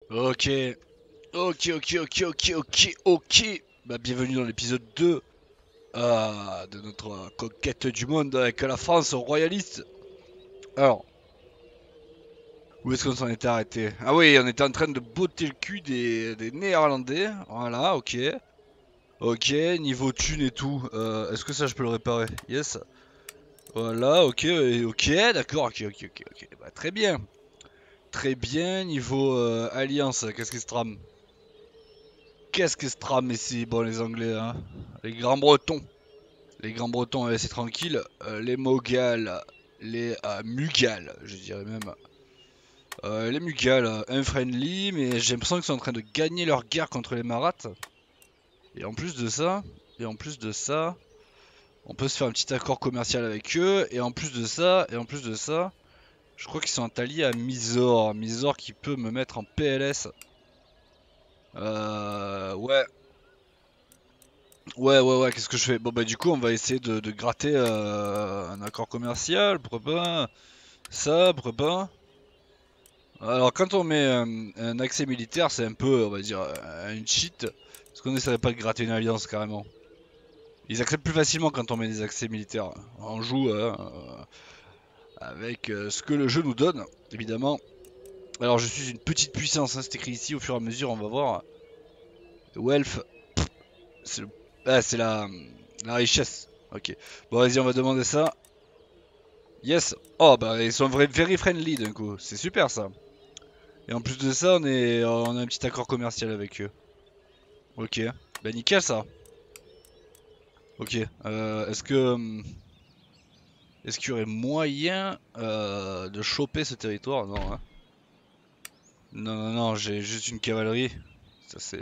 Ok, ok. Bah, bienvenue dans l'épisode 2 de notre conquête du monde avec la France royaliste. Alors, où est-ce qu'on s'en était arrêté? Ah oui, on était en train de botter le cul des Néerlandais. Voilà, ok. Ok, niveau thune et tout. Est-ce que ça je peux le réparer? Yes. Voilà, ok, ok, d'accord, ok. Bah, très bien. Très bien, niveau alliance, qu'est-ce qui se trame? Qu'est-ce qui se trame ici? Bon, les Anglais, hein. Les Grands Bretons. Les Grands Bretons, c'est tranquille. Les Mogals, les Mughals, je dirais même. Les Mughals, unfriendly, mais j'ai l'impression qu'ils sont en train de gagner leur guerre contre les Maraths. Et en plus de ça, et en plus de ça, on peut se faire un petit accord commercial avec eux. Et en plus de ça, je crois qu'ils sont alliés à Mysore. Mysore qui peut me mettre en PLS. Ouais, ouais, qu'est-ce que je fais? Bon, bah, du coup, on va essayer de gratter un accord commercial, pourquoi pas? Ça, pourquoi pas? Alors, quand on met un accès militaire, c'est un peu, on va dire, une cheat. Parce qu'on essaierait pas de gratter une alliance carrément. Ils acceptent plus facilement quand on met des accès militaires. On joue avec ce que le jeu nous donne, évidemment. Alors, je suis une petite puissance, hein, c'est écrit ici, au fur et à mesure, on va voir. Wealth, c'est le... ah, c'est la richesse. Ok. Bon, vas-y, on va demander ça. Yes. Oh, bah, ils sont very friendly d'un coup. C'est super ça. Et en plus de ça, on a un petit accord commercial avec eux. Ok. Bah, nickel ça. Ok. Est-ce qu'il y aurait moyen de choper ce territoire? Non, hein. Non, j'ai juste une cavalerie. Ça, c'est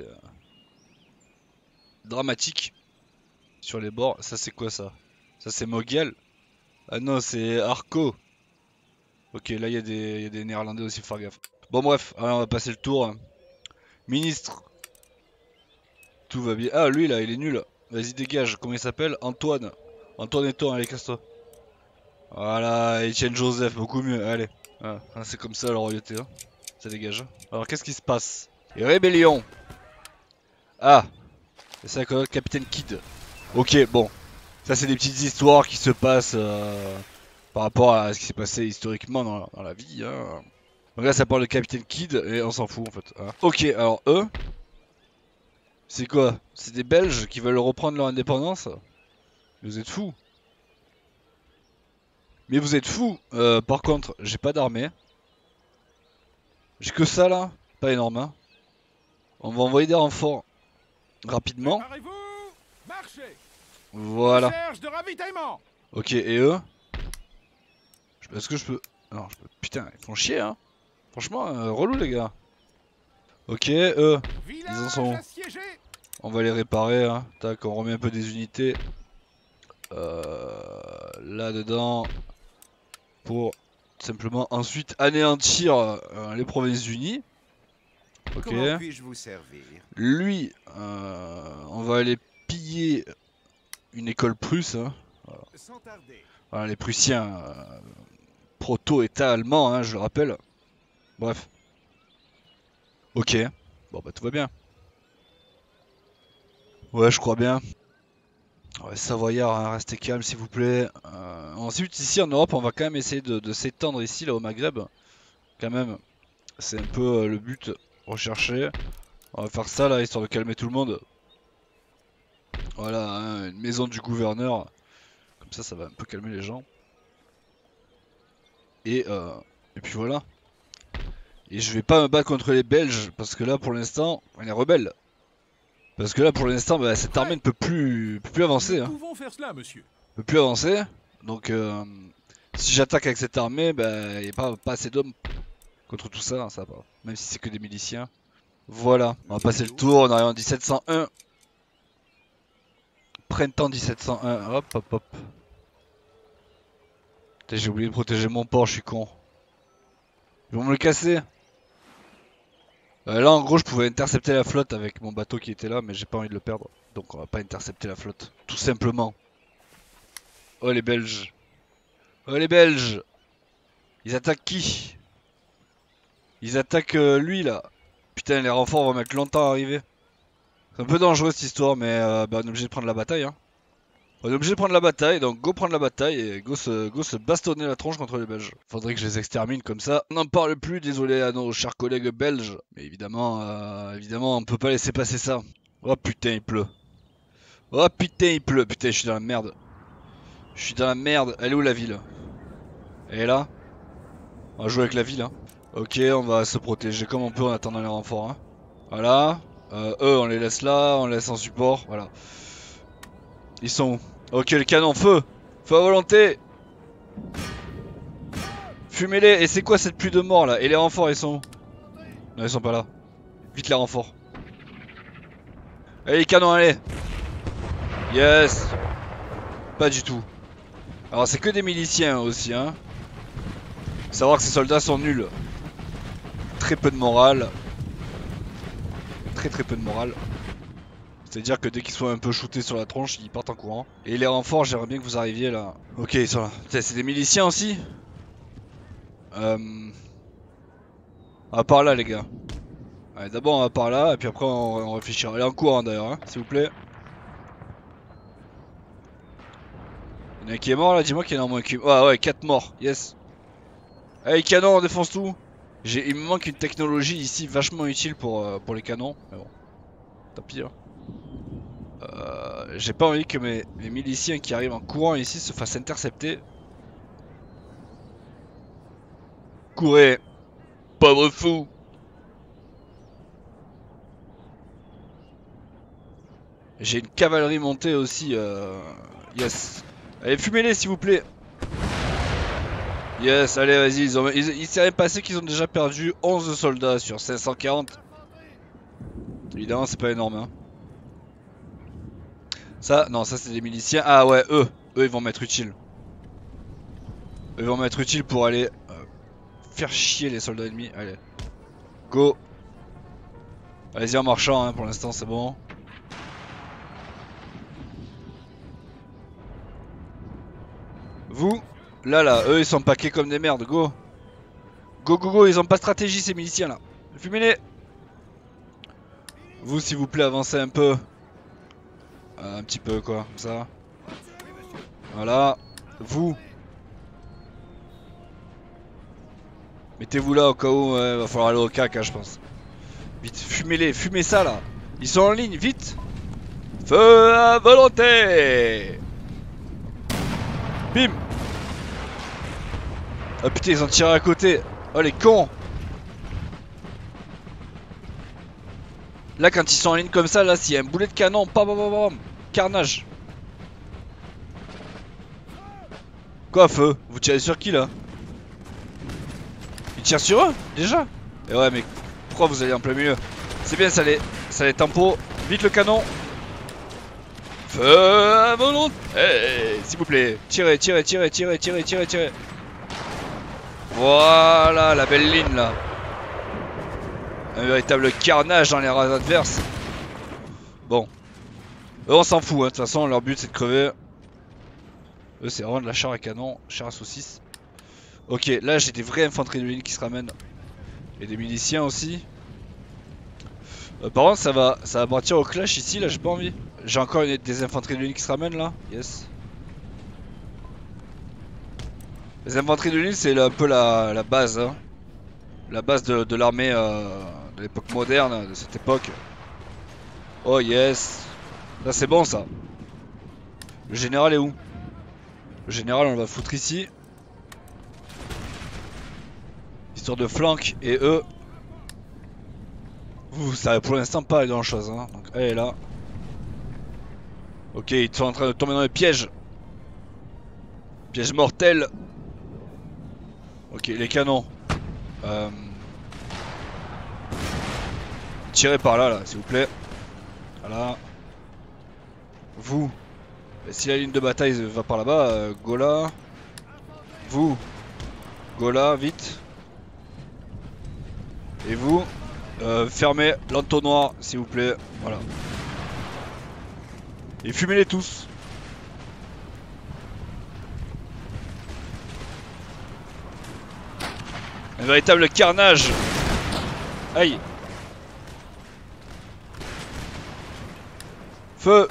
dramatique sur les bords. Ça, c'est quoi ça? Ça, c'est Mogul. Ah non, c'est Arco. Ok, là, il y a des Néerlandais aussi, faut faire gaffe. Bon, bref, alors, on va passer le tour. Ministre, tout va bien. Ah, lui, là, il est nul. Vas-y, dégage. Comment il s'appelle? Antoine. Antoine et toi, allez, casse-toi. Voilà, Etienne Joseph, beaucoup mieux. Allez. Ah, c'est comme ça, la royauté. Hein. Ça dégage. Alors, qu'est-ce qui se passe? Rébellion. Ah, c'est avec le capitaine Kidd. Ok, bon. Ça, c'est des petites histoires qui se passent par rapport à ce qui s'est passé historiquement dans la vie. Hein. Donc là, ça parle de capitaine Kidd et on s'en fout en fait. Hein. Ok, alors eux, c'est quoi? C'est des Belges qui veulent reprendre leur indépendance? Vous êtes fous. Mais vous êtes fous. Par contre, j'ai pas d'armée. J'ai que ça là. Pas énorme. Hein. On va envoyer des renforts rapidement. Préparez-vous, marchez. Voilà. Recherche de ravitaillement. Ok, et eux? Est-ce que je peux... Non, je peux... Putain, ils font chier, hein. Franchement, relou, les gars. Ok, eux, ils en Village sont où? assiégé. On va les réparer, hein. Tac, on remet un peu des unités là-dedans pour simplement ensuite anéantir les Provinces-Unies. Ok. Comment puis-je vous servir? Lui, on va aller piller une école prusse. Hein. Sans tarder. Voilà, les Prussiens, proto-État allemand, hein, je le rappelle. Bref. Ok. Bon, bah tout va bien. Ouais, je crois bien. Ouais, Savoyard, hein, restez calme s'il vous plaît. Ensuite, ici en Europe, on va quand même essayer de s'étendre ici, là au Maghreb. Quand même, c'est un peu le but recherché. On va faire ça là, histoire de calmer tout le monde. Voilà, hein, une maison du gouverneur. Comme ça va un peu calmer les gens. Et, euh, et puis voilà. Et je vais pas me battre contre les Belges, parce que là, pour l'instant, on est rebelles. Parce que là, pour l'instant, bah, cette armée Prêt. ne peut plus Nous avancer. Hein. pouvons faire cela, monsieur. Ne peut plus avancer. Donc, si j'attaque avec cette armée, bah, il n'y a pas assez d'hommes contre tout ça, hein, ça va. Même si c'est que des miliciens. Voilà, on va passer le tour, on arrive en 1701. Printemps 1701, hop. Putain, j'ai oublié de protéger mon port, je suis con. Ils vont me le casser. Là, en gros, je pouvais intercepter la flotte avec mon bateau qui était là, mais j'ai pas envie de le perdre. Donc, on va pas intercepter la flotte. Tout simplement. Oh, les Belges. Oh, les Belges. Ils attaquent qui? Ils attaquent lui, là. Putain, les renforts vont mettre longtemps à arriver. C'est un peu dangereux cette histoire, mais bah, on est obligé de prendre la bataille. Hein. On est obligé de prendre la bataille, donc go prendre la bataille et go se bastonner la tronche contre les Belges. Faudrait que je les extermine comme ça. On n'en parle plus, désolé à nos chers collègues belges. Mais évidemment, on peut pas laisser passer ça. Oh putain, il pleut. Oh putain, il pleut. Putain, je suis dans la merde. Je suis dans la merde. Elle est où la ville? Elle est là? On va jouer avec la ville. Hein. Ok, on va se protéger comme on peut en attendant les renforts. Hein. Voilà. Eux, on les laisse là, on les laisse en support. Voilà. Ils sont où? Ok, le canon, feu! Feu à volonté! Fumez-les! Et c'est quoi cette pluie de mort là? Et les renforts, ils sont où? Non, ils sont pas là. Vite les renforts. Allez, les canons, allez! Yes! Pas du tout. Alors, c'est que des miliciens aussi, hein. Faut savoir que ces soldats sont nuls. Très peu de morale. Très peu de morale. C'est-à-dire que dès qu'ils sont un peu shootés sur la tronche, ils partent en courant. Et les renforts, j'aimerais bien que vous arriviez là. Ok, ils sont là. C'est des miliciens aussi. On va par là, les gars. Allez, d'abord on va par là, et puis après on réfléchira. Allez, en courant d'ailleurs, hein, s'il vous plaît. Il y en a un qui est mort là, dis-moi qu'il y en a au moins qui. Ah ouais, 4 morts, yes. Allez, canon, on défonce tout. Il me manque une technologie ici vachement utile pour les canons. Mais bon, tant pis. Hein. J'ai pas envie que mes miliciens qui arrivent en courant ici se fassent intercepter. Courez, pauvre fou. J'ai une cavalerie montée aussi. Yes. Allez, fumez-les s'il vous plaît. Yes, allez, vas-y. Il s'est rien passé qu'ils ont déjà perdu 11 soldats sur 540. Évidemment, c'est pas énorme. Hein. Ça, non, ça c'est des miliciens. Ah ouais, eux ils vont m'être utiles. Eux ils vont m'être utiles pour aller faire chier les soldats ennemis. Allez, go. Allez-y en marchant, hein, pour l'instant c'est bon. Vous, là, eux ils sont paqués comme des merdes, go. Go, ils ont pas de stratégie ces miliciens là. Fumez-les. Vous s'il vous plaît avancez un peu. Un petit peu quoi, comme ça. Voilà. Vous. Mettez-vous là au cas où, ouais, va falloir aller au cac, hein, je pense. Vite, fumez-les, fumez ça là. Ils sont en ligne, vite. Feu à volonté. Bim. Oh putain, ils ont tiré à côté. Oh les cons. Là quand ils sont en ligne comme ça, là s'il y a un boulet de canon, bam bam bam bam. Carnage. Quoi feu? Vous tirez sur qui là? Ils tirent sur eux déjà? Et ouais mais pourquoi vous allez en plein milieu? C'est bien ça les tempo. Vite le canon. Feu à volonté. Hey, s'il vous plaît. Tirez. Voilà la belle ligne là. Un véritable carnage dans les rangs adverses. Bon. Eux on s'en fout hein. De toute façon leur but c'est de crever. Eux c'est vraiment de la chair à canon, chair à saucisse. Ok là j'ai des vrais infanteries de ligne qui se ramènent. Et des miliciens aussi. Par contre ça va partir au clash ici là, j'ai pas envie. J'ai encore des infanteries de ligne qui se ramènent là. Yes. Les infanteries de ligne c'est un peu la base hein. La base de l'armée de l'époque moderne, de cette époque. Oh yes. Ça c'est bon ça. Le général est où? Le général on va foutre ici. Histoire de flank et eux. Vous savez pour l'instant pas grand chose hein. Donc elle est là. Ok ils sont en train de tomber dans le piège. Piège mortel. Ok les canons. Tirez par là s'il vous plaît. Voilà. Vous. Si la ligne de bataille va par là-bas, go là. Vous. Go là, vite. Et vous, fermez l'entonnoir s'il vous plaît. Voilà. Et fumez-les tous. Un véritable carnage. Aïe. Feu.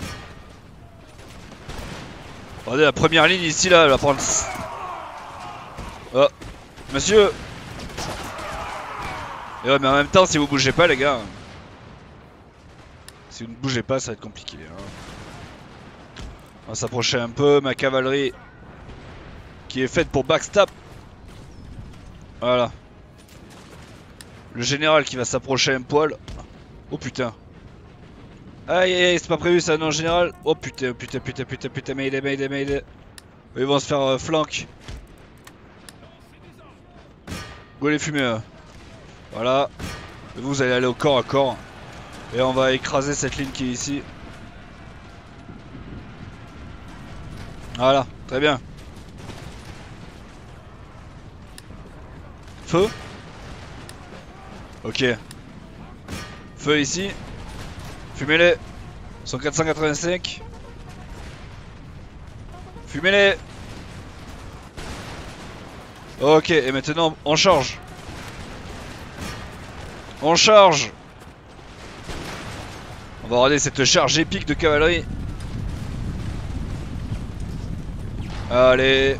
Regardez la première ligne ici là, elle va prendre... Oh, monsieur. Et ouais, mais en même temps, si vous bougez pas les gars... Si vous ne bougez pas, ça va être compliqué. Hein. On va s'approcher un peu, ma cavalerie qui est faite pour backstab. Voilà. Le général qui va s'approcher un poil. Oh putain. Aïe aïe aïe, c'est pas prévu ça non général. Oh putain, putain, putain, putain, putain, mayday, mayday, mayday. Ils vont se faire flank. Go les fumées. Voilà. Et vous allez aller au corps à corps. Et on va écraser cette ligne qui est ici. Voilà, très bien. Feu. Ok. Feu ici. Fumez-les. Ils sont 485. Fumez-les. Ok, et maintenant on charge. On charge. On va regarder cette charge épique de cavalerie. Allez.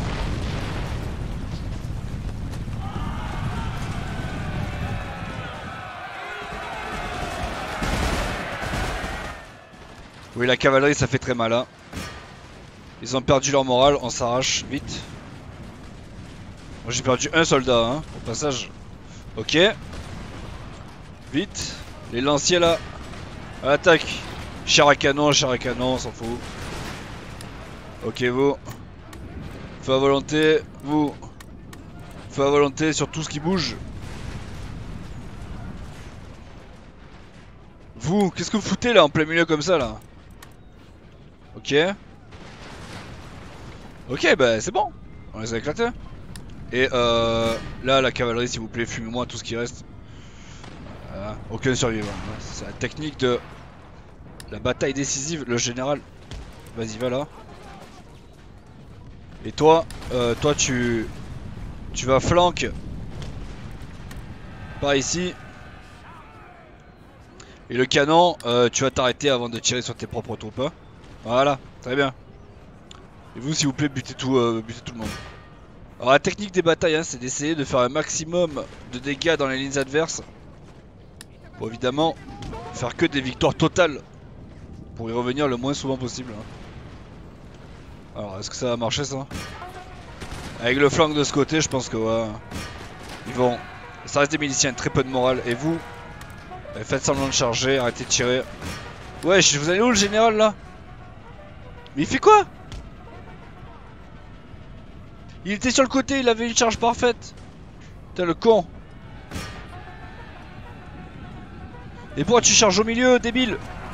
Oui, la cavalerie ça fait très mal hein. Ils ont perdu leur morale, on s'arrache vite. Moi j'ai perdu un soldat hein, au passage. Ok. Vite. Les lanciers là. Attaque. Char à canon, on s'en fout. Ok vous. Feu à volonté, vous. Feu à volonté sur tout ce qui bouge. Vous, qu'est-ce que vous foutez là en plein milieu comme ça là? Ok. Ok, bah c'est bon. On les a éclatés. Et là, la cavalerie, s'il vous plaît, fumez-moi tout ce qui reste. Aucun survivant. C'est la technique de la bataille décisive. Le général, vas-y, va là. Et toi, tu vas flank par ici. Et le canon, tu vas t'arrêter avant de tirer sur tes propres troupes. Hein. Voilà, très bien. Et vous, s'il vous plaît, butez tout le monde. Alors la technique des batailles, hein, c'est d'essayer de faire un maximum de dégâts dans les lignes adverses. Pour évidemment faire que des victoires totales. Pour y revenir le moins souvent possible. Hein. Alors, est-ce que ça va marcher ça? Avec le flank de ce côté, je pense que ouais, ils vont... Ça reste des miliciens, très peu de morale. Et vous, faites semblant de charger, arrêtez de tirer. Wesh, vous allez où le général là? Mais il fait quoi? Il était sur le côté, il avait une charge parfaite. Putain le con. Et pourquoi tu charges au milieu, débile?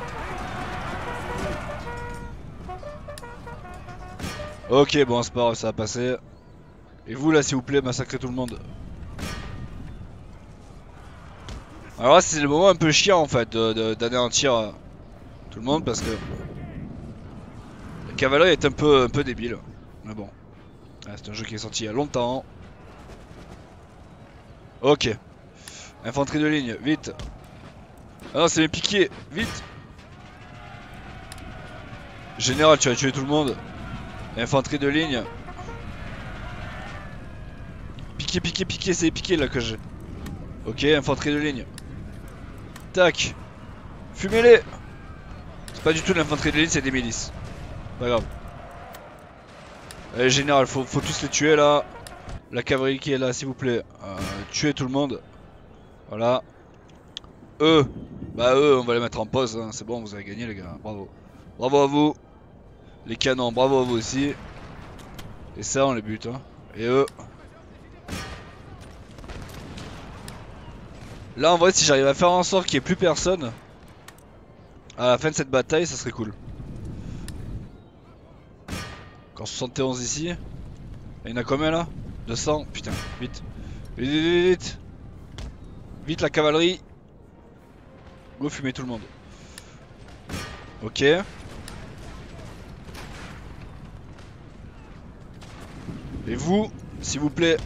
Ok, bon c'est pas grave, ça va passer. Et vous là, s'il vous plaît, massacrez tout le monde. Alors là, c'est le moment un peu chiant en fait d'anéantir tout le monde parce que la cavalerie est un peu débile. Mais bon, c'est un jeu qui est sorti il y a longtemps. Ok. Infanterie de ligne, vite. Ah non, c'est mes piquiers, vite. Général, tu vas tuer tout le monde. Infanterie de ligne. Piqué, c'est les piqués là que j'ai. Ok, infanterie de ligne. Tac. Fumez-les. C'est pas du tout l'infanterie de ligne, c'est des milices. Pas grave. Allez, général, faut tous les tuer là. La cavalerie qui est là, s'il vous plaît. Tuez tout le monde. Voilà. Eux. Bah eux, on va les mettre en pause. Hein. C'est bon, vous avez gagné les gars. Bravo. Bravo à vous. Les canons, bravo à vous aussi. Et ça, on les bute. Hein. Et eux. Là, en vrai, si j'arrive à faire en sorte qu'il n'y ait plus personne à la fin de cette bataille, ça serait cool. Encore 71 ici. Il y en a combien là? 200. Putain, vite. Vite, vite, vite, vite. Vite la cavalerie. Go fumer tout le monde. Ok. Et vous, s'il vous plaît.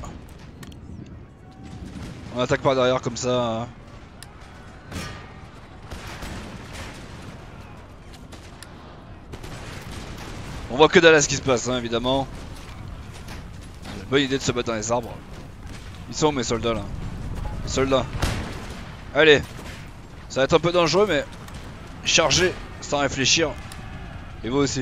On attaque par derrière comme ça. On voit que dalle à ce qui se passe, hein, évidemment. C'est une bonne idée de se battre dans les arbres. Ils sont où mes soldats là? Les soldats. Allez. Ça va être un peu dangereux mais chargez sans réfléchir. Et vous aussi.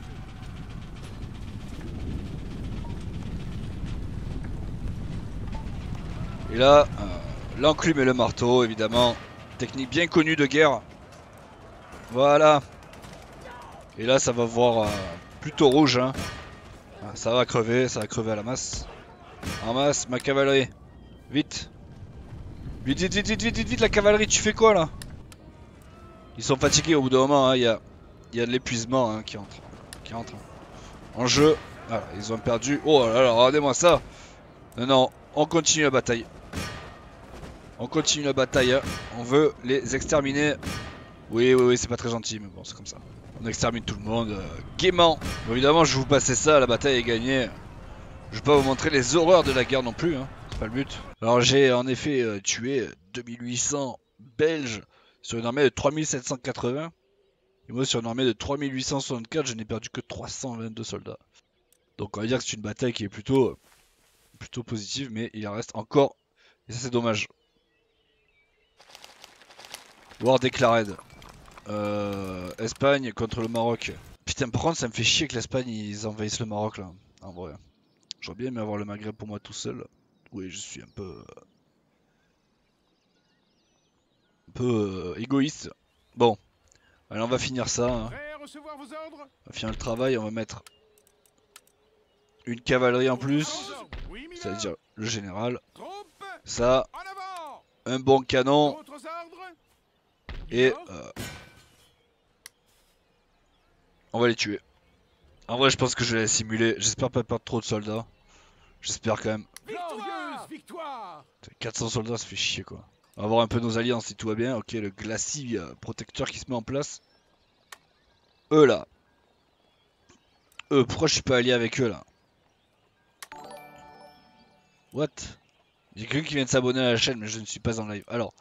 Et là, l'enclume et le marteau évidemment. Technique bien connue de guerre. Voilà. Et là ça va voir plutôt rouge hein. Ah, ça va crever à la masse. En masse, ma cavalerie. Vite. Vite, vite, vite, vite, vite, vite, vite, la cavalerie, tu fais quoi là? Ils sont fatigués au bout d'un moment, hein. Il y a de l'épuisement hein, qui entre en jeu. Voilà, ils ont perdu. Oh là là, regardez-moi ça. Non, non, on continue la bataille. On continue la bataille. Hein. On veut les exterminer. Oui, oui, oui, c'est pas très gentil, mais bon, c'est comme ça. On extermine tout le monde gaiement. Bon, évidemment, je vais vous passer ça, la bataille est gagnée. Je vais pas vous montrer les horreurs de la guerre non plus, hein. C'est pas le but. Alors j'ai en effet tué 2800 Belges sur une armée de 3780. Et moi sur une armée de 3864, je n'ai perdu que 322 soldats. Donc on va dire que c'est une bataille qui est plutôt positive, mais il en reste encore. Et ça c'est dommage. War declared. Espagne contre le Maroc. Putain par contre ça me fait chier que l'Espagne ils envahissent le Maroc là. En vrai. J'aurais bien aimé avoir le Maghreb pour moi tout seul. Oui, je suis un peu égoïste. Bon, allez, on va finir ça. Hein. Prêt à recevoir vos ordres? On va finir le travail, on va mettre une cavalerie en plus, Oui, milord. c'est-à-dire le général. Troupes, Ça, en avant. un bon canon D'autres ordres? et Milord. on va les tuer. En vrai, je pense que je vais les simuler. J'espère pas perdre trop de soldats. J'espère quand même. Glorieuse victoire! 400 soldats, ça fait chier quoi. On va voir un peu nos alliances si tout va bien. Ok, le glacis protecteur qui se met en place. Eux là. Eux, pourquoi je suis pas allié avec eux là? What? J'ai quelqu'un qui vient de s'abonner à la chaîne mais je ne suis pas en live. Alors,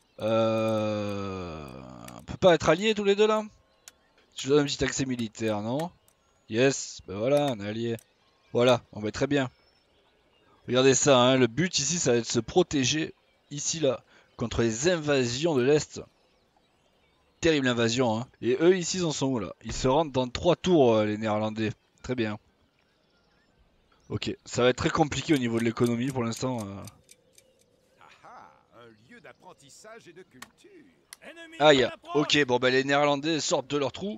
on peut pas être alliés tous les deux là? Je donne un petit accès militaire, non? Yes, ben voilà, on est alliés. Voilà, on va très bien. Regardez ça, hein, le but ici ça va être de se protéger, ici là, contre les invasions de l'Est. Terrible invasion, hein. Et eux ici ils en sont où là? Ils se rendent dans 3 tours les Néerlandais. Très bien. Ok, ça va être très compliqué au niveau de l'économie pour l'instant. Un lieu d'apprentissage et de culture. Aïe, ok, bon bah les Néerlandais sortent de leur trou.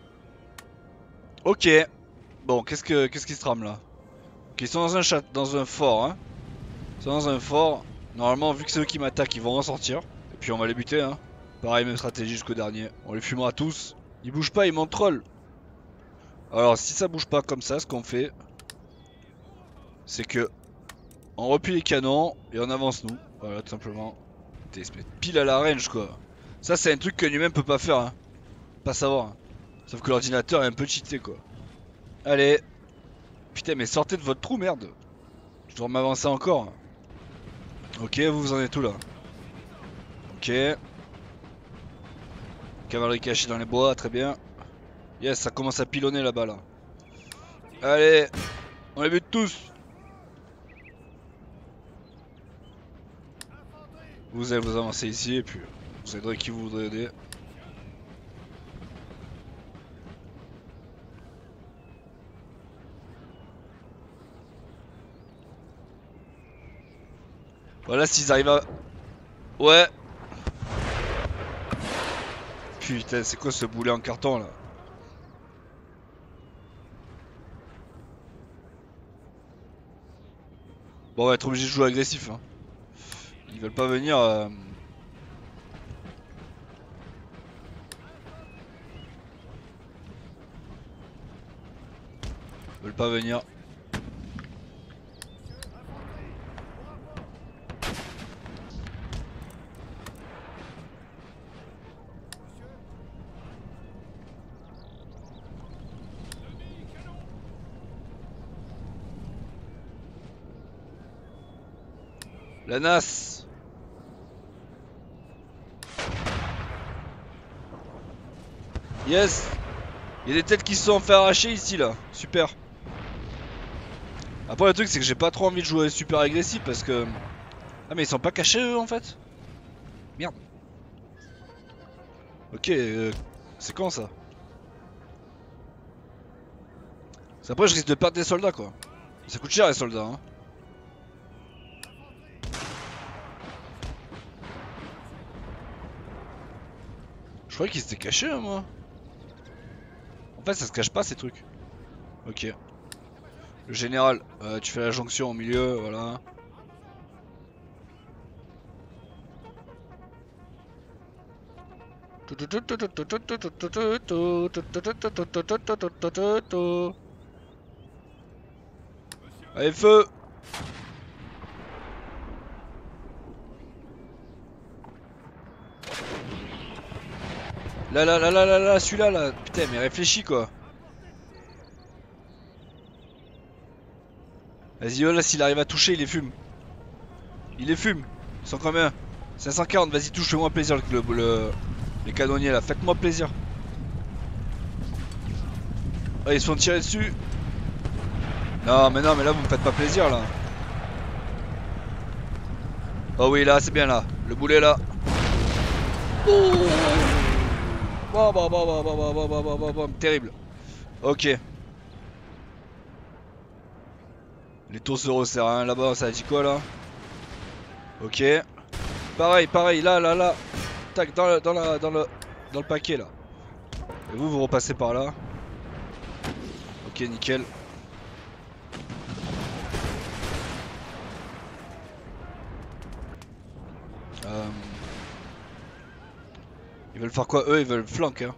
Ok, bon qu'est-ce qui se trame là? Ok, ils sont dans un fort, hein. Ils sont dans un fort. Normalement, vu que c'est eux qui m'attaquent, ils vont en sortir. Et puis on va les buter, hein. Pareil, même stratégie jusqu'au dernier. On les fumera tous. Ils bougent pas, ils montent troll. Alors si ça bouge pas comme ça, ce qu'on fait, c'est que on replie les canons et on avance nous. Voilà, tout simplement. Putain, ils se mettent pile à la range quoi. Ça c'est un truc qu'un humain peut pas faire, hein. Pas savoir. Hein. Sauf que l'ordinateur est un peu cheaté quoi. Allez. Putain mais sortez de votre trou merde. Je dois m'avancer encore. Ok, vous en êtes où là? Ok. Cavalerie cachée dans les bois, très bien. Yes, ça commence à pilonner là-bas là. Allez, on les bute tous. Vous allez vous avancer ici et puis vous aiderez qui vous voudrez aider. Voilà s'ils arrivent à... Ouais. Putain, c'est quoi ce boulet en carton là? Bon, on va être obligé de jouer agressif. Hein. Ils veulent pas venir. Ils veulent pas venir. La NAS. Yes. Il y a des têtes qui se sont fait arracher ici là. Super. Après le truc c'est que j'ai pas trop envie de jouer super agressif parce que... Ah mais ils sont pas cachés eux en fait. Merde. Ok, c'est quand ça? Après je risque de perdre des soldats quoi. Ça coûte cher les soldats hein. Je croyais qu'ils étaient cachés hein, moi. En fait ça se cache pas ces trucs. Ok. Le général, tu fais la jonction au milieu, voilà. Allez feu! Là, celui-là là, putain mais réfléchis quoi. Vas-y, oh là, s'il arrive à toucher, il les fume. Il les fume. Ils sont combien? 540, vas-y, touche-moi plaisir les canonniers là, faites-moi plaisir. Oh, ils se font tirer dessus. Non, mais là, vous me faites pas plaisir là. Oh oui, là, c'est bien là. Le boulet là. Oh. Terrible. Ok. Les tours se resserrent, hein. Là-bas, ça a dit quoi là? Ok. Pareil, là. Tac, dans le paquet là. Et vous repassez par là. Ok, nickel. Ils veulent faire quoi? Eux, ils veulent flank, hein.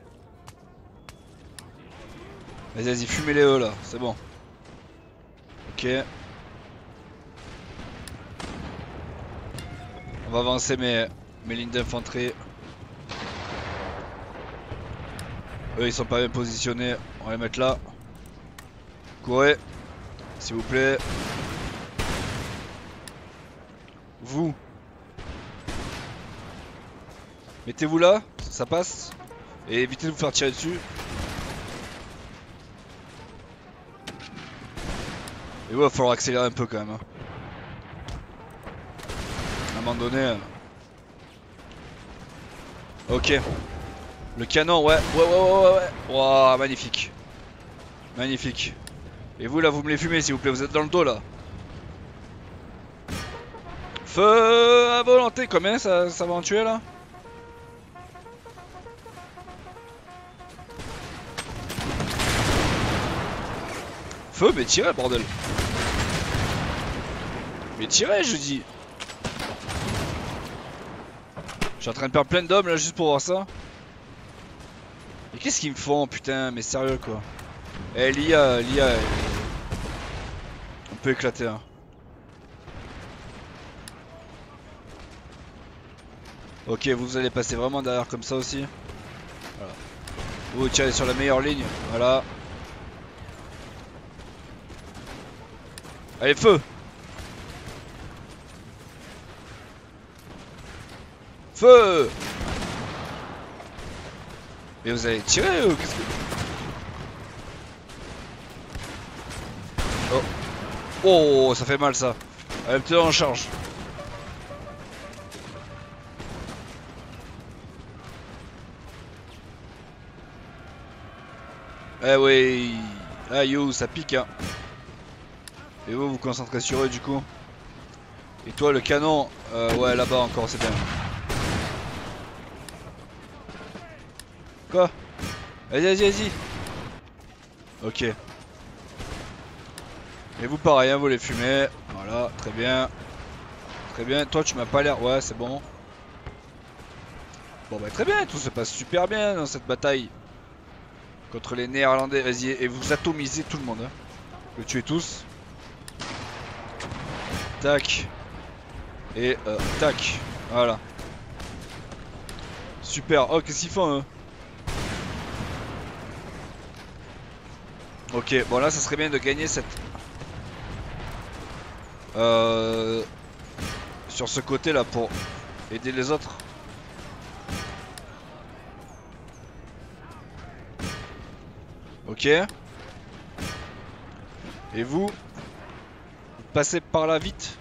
Vas-y, fumez-les eux là, c'est bon. Ok. On va avancer mes lignes d'infanterie. Eux ils sont pas bien positionnés. On va les mettre là. Courez. S'il vous plaît. Vous. Mettez-vous là. Ça passe. Et évitez de vous faire tirer dessus. Et ouais, il va falloir accélérer un peu quand même. Hein. À un moment donné. Ok. Le canon, ouais. Wow, magnifique. Magnifique. Et vous là, vous me les fumez s'il vous plaît, vous êtes dans le dos là. Feu à volonté, combien ça va en tuer là? Feu, mais tirez bordel. Mais tirez je dis. Je suis en train de perdre plein d'hommes là juste pour voir ça. Mais qu'est-ce qu'ils me font putain, mais sérieux quoi. Eh l'IA, on peut éclater hein. Ok, vous allez passer vraiment derrière comme ça aussi. Voilà. Vous tirez sur la meilleure ligne, voilà. Allez feu. Feu. Mais vous allez tirer ou qu'est-ce que... Oh. Oh, ça fait mal ça. Allez, me tenir en charge. Eh oui. Ah yo, ça pique hein. Et vous vous concentrez sur eux du coup. Et toi le canon, ouais là-bas encore c'est bien. Quoi? Vas-y. Ok. Et vous pareil, hein, vous les fumez. Voilà, très bien. Très bien, toi tu m'as pas l'air... Ouais c'est bon. Bon bah très bien, tout se passe super bien dans cette bataille. Contre les Néerlandais, vas-y, et vous atomisez tout le monde. Hein. Le tuez tous. Tac. Et tac. Voilà. Super. Oh, qu'est-ce qu'ils font eux? Ok, bon là ça serait bien de gagner cette... sur ce côté là pour aider les autres. Ok. Et vous passez par là vite.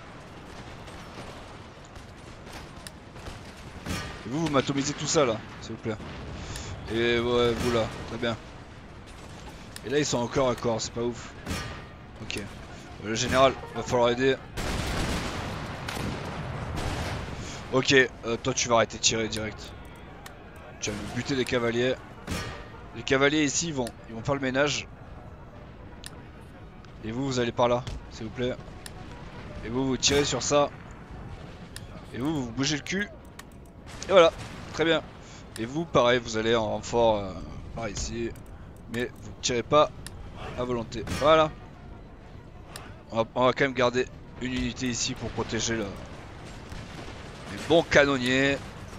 Et vous m'atomisez tout ça là, s'il vous plaît. Et ouais, vous là, très bien. Et là ils sont encore à corps, c'est pas ouf. Ok. Le général, va falloir aider. Ok, toi tu vas arrêter de tirer direct. Tu vas me buter les cavaliers. Les cavaliers ici ils vont faire le ménage. Et vous allez par là, s'il vous plaît. Et vous tirez sur ça. Et vous bougez le cul. Et voilà, très bien. Et vous pareil, vous allez en renfort par ici. Mais vous ne tirez pas à volonté. Voilà. On va quand même garder une unité ici pour protéger les bons canonniers.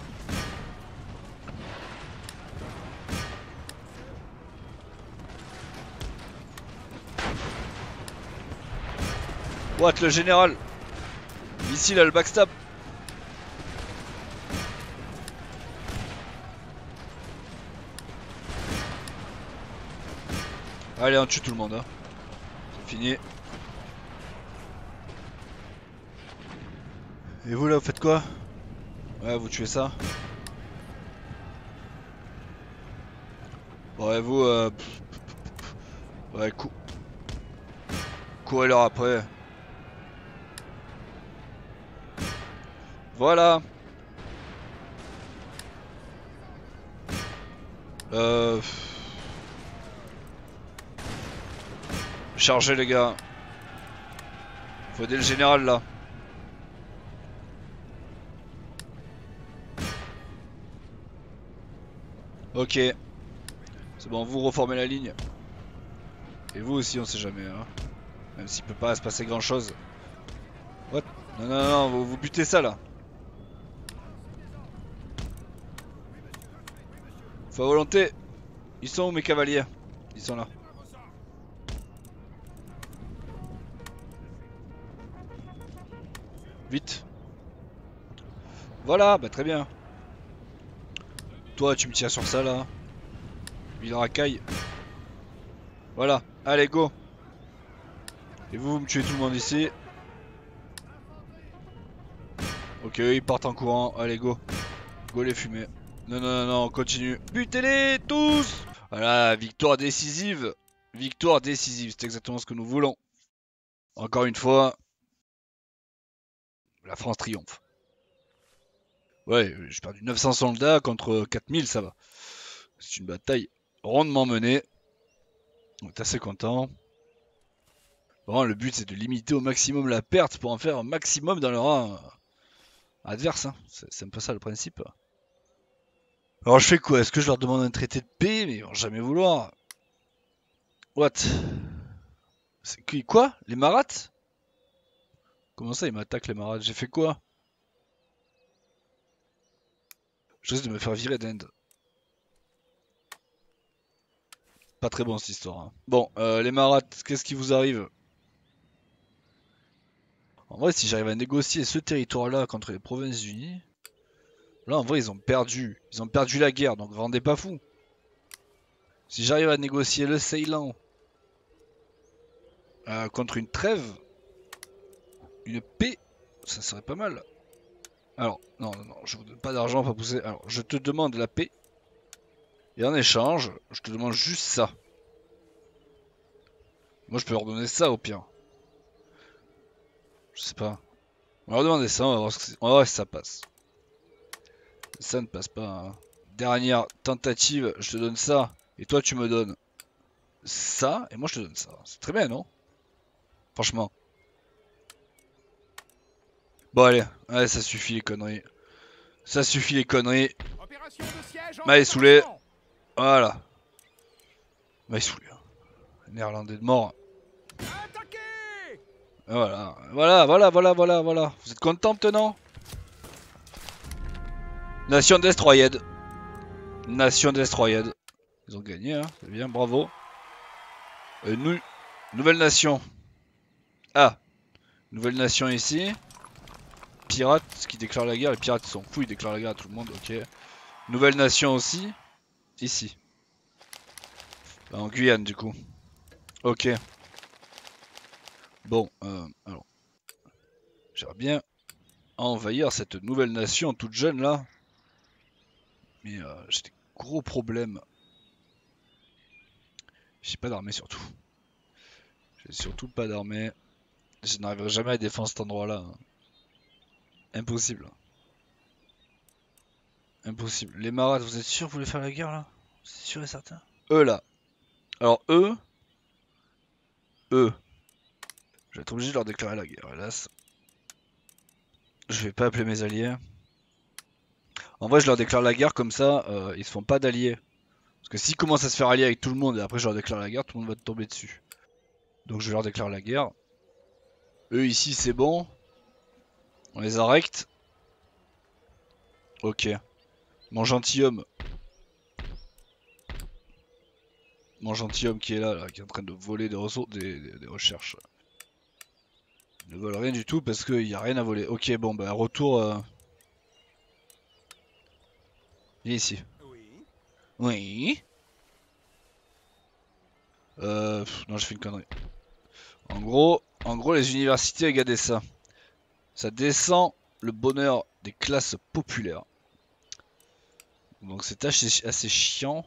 What, le général? Ici là, le backstab. Allez, on tue tout le monde. Hein. C'est fini. Et vous là, vous faites quoi? Ouais, vous tuez ça. Ouais, vous, ouais, courez leur après. Voilà. Chargez les gars. Faut aider le général là. Ok. C'est bon, vous reformez la ligne. Et vous aussi, on sait jamais. Hein. Même s'il peut pas se passer grand chose. What? Non, non, non, vous butez ça là. Faut à volonté. Ils sont où mes cavaliers? Ils sont là. Vite. Voilà, bah très bien. Toi, tu me tires sur ça là. Il racaille. Voilà, allez, go. Et vous me tuez tout le monde ici. Ok, ils partent en courant. Allez, go. Go les fumer. Non, non, non, non, on continue. Butez-les tous. Voilà, victoire décisive. Victoire décisive, c'est exactement ce que nous voulons. Encore une fois, la France triomphe. Ouais, j'ai perdu 900 soldats contre 4000, ça va. C'est une bataille rondement menée. On est assez content. Bon, le but c'est de limiter au maximum la perte pour en faire un maximum dans le rang adverse. Hein. C'est un peu ça le principe. Alors je fais quoi? Est-ce que je leur demande un traité de paix? Mais ils vont jamais vouloir. What? C'est qui? Quoi? Les Maraths? Comment ça ils m'attaquent les Maraths? J'ai fait quoi? Je risque de me faire virer d'Inde. Pas très bon cette histoire. Hein. Bon, les Maraths, qu'est-ce qui vous arrive? En vrai, si j'arrive à négocier ce territoire-là contre les Provinces-Unies, là en vrai ils ont perdu. Ils ont perdu la guerre, donc vendez pas fou. Si j'arrive à négocier le Ceylan contre une trêve, une paix, ça serait pas mal. Alors, non, non, non, je vous donne pas d'argent, pas pousser. Alors, je te demande la paix. Et en échange, je te demande juste ça. Moi, je peux leur donner ça au pire. Je sais pas. On va leur demander ça, on va voir si ça passe. Ça ne passe pas. Hein. Dernière tentative, je te donne ça. Et toi, tu me donnes ça. Et moi, je te donne ça. C'est très bien, non? Franchement. Bon, allez. Allez, ça suffit les conneries. Ça suffit les conneries. Opération de siège en Maille saoulé. préparation. Voilà. Maille saoulé. Néerlandais de mort. Attaquez! Voilà. Voilà, voilà, voilà, voilà, voilà. Vous êtes content maintenant? Nation destroyed. Nation destroyed. Ils ont gagné, hein. C'est bien, bravo. Nouvelle nation. Ah. Nouvelle nation ici. Pirates qui déclarent la guerre. Les pirates sont fous, ils déclarent la guerre à tout le monde. Ok. Nouvelle nation aussi. Ici. En Guyane du coup. Ok. Bon, alors. J'aimerais bien envahir cette nouvelle nation toute jeune là. Mais j'ai des gros problèmes. J'ai pas d'armée surtout. J'ai surtout pas d'armée. Je n'arriverai jamais à défendre cet endroit là. Impossible. Impossible. Les marades, vous êtes sûr que vous voulez faire la guerre là? C'est sûr et certain? Eux là. Alors eux. Je vais être obligé de leur déclarer la guerre, hélas. Je vais pas appeler mes alliés. En vrai, je leur déclare la guerre comme ça, ils se font pas d'alliés. Parce que s'ils commencent à se faire allier avec tout le monde et après je leur déclare la guerre, tout le monde va tomber dessus. Donc je leur déclare la guerre. Eux ici, c'est bon. On les arrête. Ok. Mon gentilhomme. Mon gentilhomme qui est là, qui est en train de voler des ressources, des recherches. Il ne vole rien du tout parce qu'il n'y a rien à voler. Ok, bon, bah retour. Viens ici. Oui. Oui. Non, j'ai fait une connerie. En gros, les universités, regardez ça. Ça descend le bonheur des classes populaires. Donc c'est assez chiant.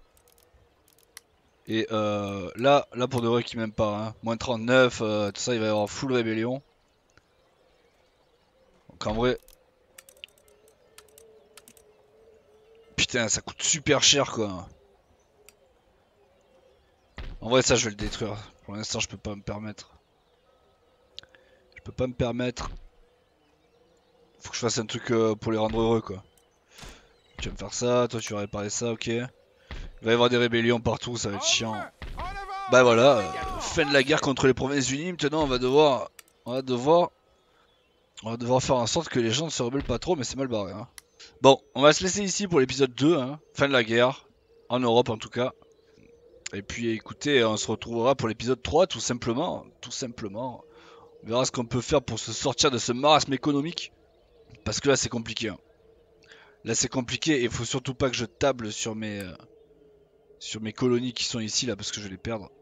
Et là pour de vrai qu'ils m'aiment pas. Hein. Moins 39, tout ça, il va y avoir full rébellion. Donc en vrai... Putain, ça coûte super cher quoi. En vrai ça je vais le détruire. Pour l'instant je peux pas me permettre. Je peux pas me permettre. Faut que je fasse un truc pour les rendre heureux quoi. Tu vas me faire ça, toi tu vas réparer ça, ok. Il va y avoir des rébellions partout, ça va être chiant. En avant. Bah voilà, fin de la guerre contre les provinces unies, maintenant on va devoir faire en sorte que les gens ne se rebellent pas trop, mais c'est mal barré. Hein. Bon, on va se laisser ici pour l'épisode 2, hein. Fin de la guerre, en Europe en tout cas. Et puis écoutez, on se retrouvera pour l'épisode 3 tout simplement. Tout simplement. On verra ce qu'on peut faire pour se sortir de ce marasme économique. Parce que là c'est compliqué. Hein. Là c'est compliqué et il faut surtout pas que je table sur mes colonies qui sont ici là parce que je vais les perdre.